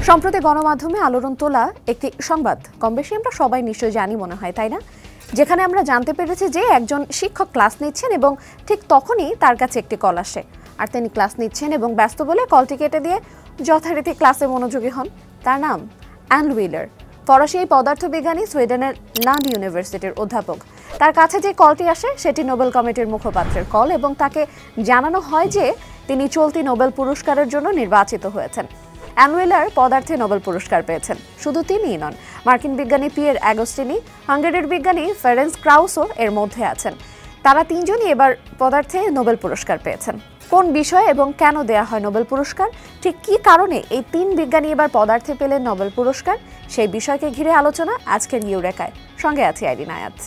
সম্প্রতি গণমাধ্যমে আলোড়ন তোলা একটি সংবাদ কম বেশি আমরা সবাই নিশ্চয়ই জানি মনে হয়, তাই না? যেখানে আমরা জানতে পেরেছি যে একজন শিক্ষক ক্লাস নিচ্ছেন এবং ঠিক তখনই তার কাছে একটি কল আসে, আর তিনি ক্লাস নিচ্ছেন এবং ব্যস্ত বলে কলটি কেটে দিয়ে যথারীতি ক্লাসে মনোযোগী হন। তার নাম অ্যান হুইলার, ফরাসি এই পদার্থবিজ্ঞানী, সুইডেনের লান্ড ইউনিভার্সিটির অধ্যাপক। তার কাছে যে কলটি আসে সেটি নোবেল কমিটির মুখপাত্রের কল এবং তাকে জানানো হয় যে তিনি চলতি নোবেল পুরস্কারের জন্য নির্বাচিত হয়েছেন। অ্যান হুইলার পদার্থে নোবেল পুরস্কার পেয়েছেন। শুধু তিনিই নন, মার্কিন বিজ্ঞানী পিয়ের অ্যাগস্টিনি, হাঙ্গেরির বিজ্ঞানী ফেরেন্স ক্রাউসও এর মধ্যে আছেন। তারা তিনজনই এবার পদার্থে নোবেল পুরস্কার পেয়েছেন। কোন বিষয় এবং কেন দেয়া হয় নোবেল পুরস্কার, ঠিক কী কারণে এই তিন বিজ্ঞানী এবার পদার্থে পেলেন নোবেল পুরস্কার, সেই বিষয়কে ঘিরে আলোচনা আজকের ইউরেকায়। সঙ্গে আছি আইরিন আয়াত।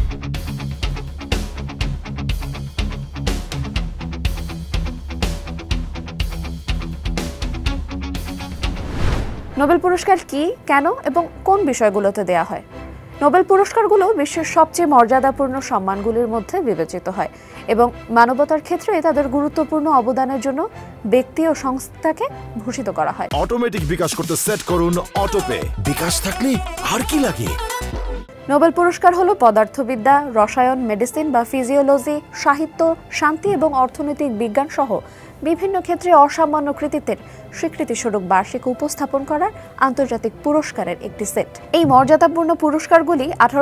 নোবেল পুরস্কার কি, কেন এবং কোন বিষয়গুলোতে দেয়া হয়? নোবেল পুরস্কারগুলো বিশ্বের সবচেয়ে মর্যাদাপূর্ণ সম্মানগুলির মধ্যে বিবেচিত হয় এবং মানবতার ক্ষেত্রে তাদের গুরুত্বপূর্ণ অবদানের জন্য ব্যক্তি ও সংস্থাকে ভূষিত করা হয়। অটোমেটিক বিকাশ করতে সেট করুন অটোপে। বিকাশ থাকলে আর কি লাগে? নোবেল পুরস্কার হলো পদার্থবিদ্যা, রসায়ন, মেডিসিন বা ফিজিওলজি, সাহিত্য, শান্তি এবং অর্থনৈতিক বিজ্ঞান সহ বিভিন্ন ক্ষেত্রে অসামান্য কৃতিত্বের স্বীকৃতিস্বরূপ বার্ষিক উপস্থাপন করার আন্তর্জাতিক পুরস্কারের একটি সেট। এই মর্যাদাপূর্ণ পুরস্কারগুলি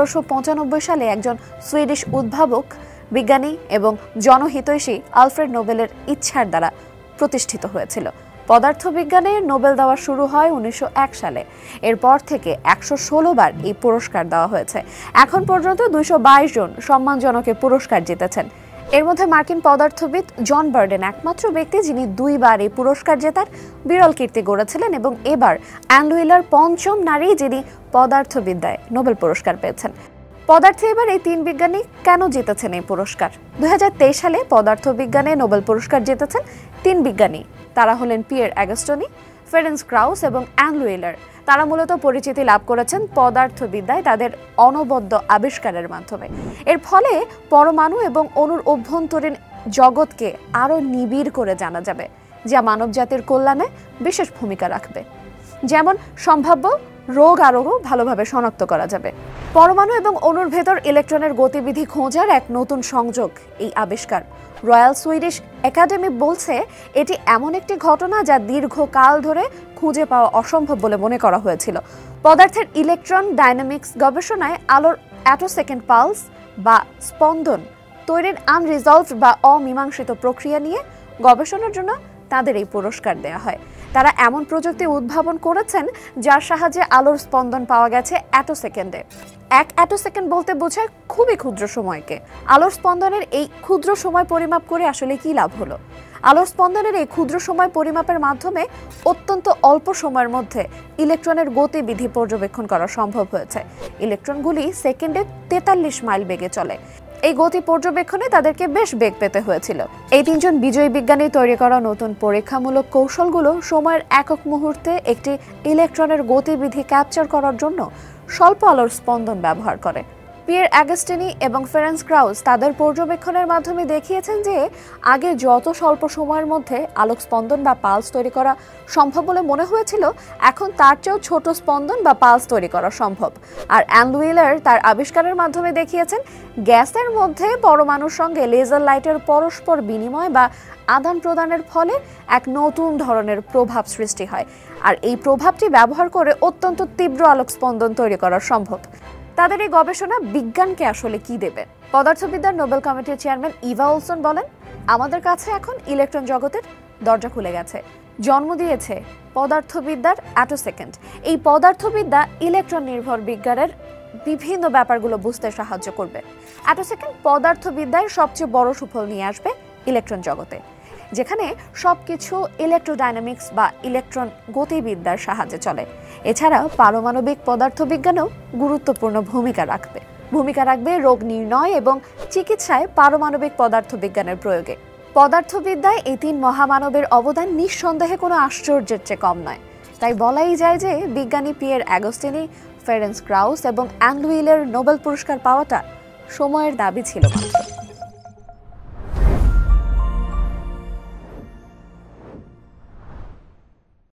1895 সালে একজন সুইডিশ উদ্ভাবক, বিজ্ঞানী এবং জনহিতৈষী আলফ্রেড নোবেলের ইচ্ছার দ্বারা প্রতিষ্ঠিত হয়েছিল। পদার্থবিজ্ঞানে নোবেল দেওয়া শুরু হয় 1901 সালে। এরপর থেকে 116 বার এই পুরস্কার দেওয়া হয়েছে। এখন পর্যন্ত 222 জন সম্মানজনক পুরস্কার জিতেছেন। এর মধ্যে মার্কিন পদার্থবিদ জন বার্ডেন একমাত্র ব্যক্তি যিনি 2 বার এই পুরস্কার জেতার বিরল কীর্তি গড়েছিলেন এবং এবার অ্যান হুইলার পঞ্চম নারী যিনি পদার্থবিদ্যায় নোবেল পুরস্কার পেয়েছেন। পদার্থে এবার এই তিন বিজ্ঞানী কেন জিতেছেন এই পুরস্কার? 2023 সালে পদার্থবিজ্ঞানে নোবেল পুরস্কার জিতেছেন তিন বিজ্ঞানী। তারা হলেন পিয়ের অ্যাগস্টিনি, ফেরেন্স ক্রাউস এবং অ্যান হুইলার। তারা মূলত পরিচিতি লাভ করেছেন পদার্থবিদ্যায় তাদের অনবদ্য আবিষ্কারের মাধ্যমে। এর ফলে পরমাণু এবং অণুর অভ্যন্তরীণ জগৎকে আরও নিবিড় করে জানা যাবে, যা মানবজাতির কল্যাণে বিশেষ ভূমিকা রাখবে। যেমন সম্ভাব্য রোগ আরও ভালোভাবে শনাক্ত করা যাবে। পরমাণু এবং অণুর ভেতর ইলেকট্রনের গতিবিধি খোঁজার এক নতুন সংযোগ এই আবিষ্কার। রয়্যাল সুইডিশ একাডেমি বলছে এটি এমন একটি ঘটনা যা দীর্ঘকাল ধরে খুঁজে পাওয়া অসম্ভব বলে মনে করা হয়েছিল। পদার্থের ইলেকট্রন ডাইনামিক্স গবেষণায় আলোর অ্যাটোসেকেন্ড পালস বা স্পন্দন তৈরির আনরিজলভড বা অমীমাংসিত প্রক্রিয়া নিয়ে গবেষণার জন্য তাদের এই পুরস্কার দেওয়া হয়। তারা এমন প্রযুক্তি উদ্ভাবন করেছেন যার সাহায্যে আলোর স্পন্দন পাওয়া গেছে অ্যাটোসেকেন্ডে। এক অ্যাটোসেকেন্ড বলতে বোঝায় খুবই ক্ষুদ্র সময়কে। আলোর স্পন্দনের এই ক্ষুদ্র সময় পরিমাপ করে আসলে কি লাভ হলো? আলোর স্পন্দনের এই ক্ষুদ্র সময় পরিমাপের মাধ্যমে অত্যন্ত অল্প সময়ের মধ্যে ইলেকট্রনের গতিবিধি পর্যবেক্ষণ করা সম্ভব হয়েছে। ইলেকট্রনগুলি সেকেন্ডে 43 মাইল বেগে চলে। এই গতি পর্যবেক্ষণে তাদেরকে বেশ বেগ পেতে হয়েছিল। এই তিনজন বিজয়ী বিজ্ঞানী তৈরি করা নতুন পরীক্ষামূলক কৌশলগুলো সময়ের একক মুহূর্তে একটি ইলেকট্রনের গতিবিধি ক্যাপচার করার জন্য স্বল্প আলোর স্পন্দন ব্যবহার করে। পিয়ের অ্যাগস্টিনি এবং ফেরেন্স ক্রাউস তাদের পর্যবেক্ষণের মাধ্যমে দেখিয়েছেন যে আগে যত স্বল্প সময়ের মধ্যে আলোক স্পন্দন বা পালস তৈরি করা সম্ভব বলে মনে হয়েছিল, এখন তার চেয়েও ছোট স্পন্দন বা পালস তৈরি করা সম্ভব। আর অ্যান হুইলার তার আবিষ্কারের মাধ্যমে দেখিয়েছেন গ্যাসের মধ্যে পরমাণুর সঙ্গে লেজার লাইটের পরস্পর বিনিময় বা আদান প্রদানের ফলে এক নতুন ধরনের প্রভাব সৃষ্টি হয়, আর এই প্রভাবটি ব্যবহার করে অত্যন্ত তীব্র আলোক স্পন্দন তৈরি করা সম্ভব। তাদের এই গবেষণা বিজ্ঞানকে আসলে কি দেবে? পদার্থবিদ্যার নোবেল কমিটির চেয়ারম্যান ইভা ওলসন বলেন, আমাদের কাছে এখন ইলেকট্রন জগতের দরজা খুলে গেছে। জন্ম দিয়েছে পদার্থবিদ্যার অ্যাটোসেকেন্ড। এই পদার্থবিদ্যা ইলেকট্রন নির্ভর বিজ্ঞানের বিভিন্ন ব্যাপারগুলো বুঝতে সাহায্য করবে। অ্যাটোসেকেন্ড পদার্থবিদ্যায় সবচেয়ে বড় সুফল নিয়ে আসবে ইলেকট্রন জগতে, যেখানে সবকিছু ইলেকট্রোডাইনামিক্স বা ইলেকট্রন গতিবিদ্যার সাহায্যে চলে। এছাড়া পারমাণবিক পদার্থবিজ্ঞানও গুরুত্বপূর্ণ ভূমিকা রাখবে রোগ নির্ণয় এবং চিকিৎসায় পারমাণবিক পদার্থবিজ্ঞানের প্রয়োগে। পদার্থবিদ্যায় এই তিন মহামানবের অবদান নিঃসন্দেহে কোনো আশ্চর্যের চেয়ে কম নয়। তাই বলাই যায় যে বিজ্ঞানী পিয়ের অ্যাগস্টিনি, ফেরেন্স ক্রাউস এবং অ্যান হুইলার নোবেল পুরস্কার পাওয়াটা সময়ের দাবি ছিল মাত্র।